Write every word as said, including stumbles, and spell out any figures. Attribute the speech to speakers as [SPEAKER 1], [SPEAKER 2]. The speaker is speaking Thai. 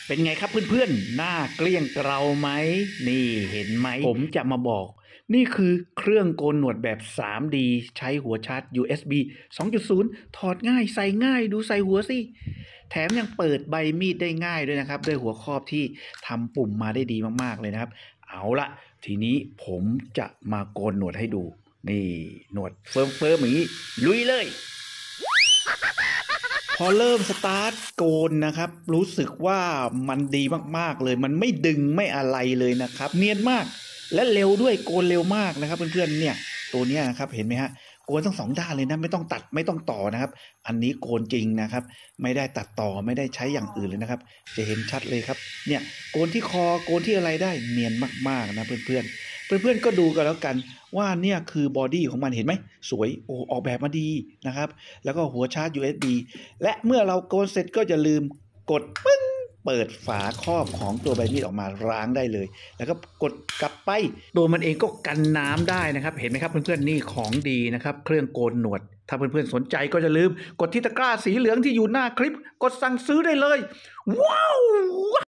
[SPEAKER 1] เป็นไงครับเพื่อนๆหน้าเกลี้ยงเกลาไหมนี่เห็นไหมผมจะมาบอกนี่คือเครื่องโกนหนวดแบบ ทรี ดี ใช้หัวชาร์จ ยู เอส บี สองจุดศูนย์ ถอดง่ายใส่ง่ายดูใส่หัวสิแถมยังเปิดใบมีดได้ง่ายด้วยนะครับด้วยหัวครอบที่ทำปุ่มมาได้ดีมากๆเลยนะครับเอาละทีนี้ผมจะมาโกนหนวดให้ดูนี่หนวดเฟิร์มๆอย่างนี้ลุยเลยพอเริ่มสตาร์ทโกนนะครับรู้สึกว่ามันดีมากๆเลยมันไม่ดึงไม่อะไรเลยนะครับเนียนมากและเร็วด้วยโกนเร็วมากนะครับเพื่อนๆเนี่ยตัวนี้นะครับเห็นไหมฮะโกนทั้งสองด้านเลยนะไม่ต้องตัดไม่ต้องต่อนะครับอันนี้โกนจริงนะครับไม่ได้ตัดต่อไม่ได้ใช้อย่างอื่นเลยนะครับจะเห็นชัดเลยครับเนี่ยโกนที่คอโกนที่อะไรได้เนียนมากๆนะเพื่อนๆเพื่อนๆก็ดูกันแล้วกันว่าเนี่ยคือบอดี้ของมันเห็นไหมสวยโอ้ออกแบบมาดีนะครับแล้วก็หัวชาร์จ ยู เอส บี และเมื่อเราโกนเสร็จก็อย่าลืมกดปึ้งเปิดฝาครอบของตัวใบมีดออกมาล้างได้เลยแล้วก็กดกลับไปตัวมันเองก็กันน้ำได้นะครับเห็นไหมครับเพื่อนๆนี่ของดีนะครับเครื่องโกนหนวดถ้าเพื่อนๆสนใจก็อย่าลืมกดที่ตะกร้าสีเหลืองที่อยู่หน้าคลิปกดสั่งซื้อได้เลยว้าว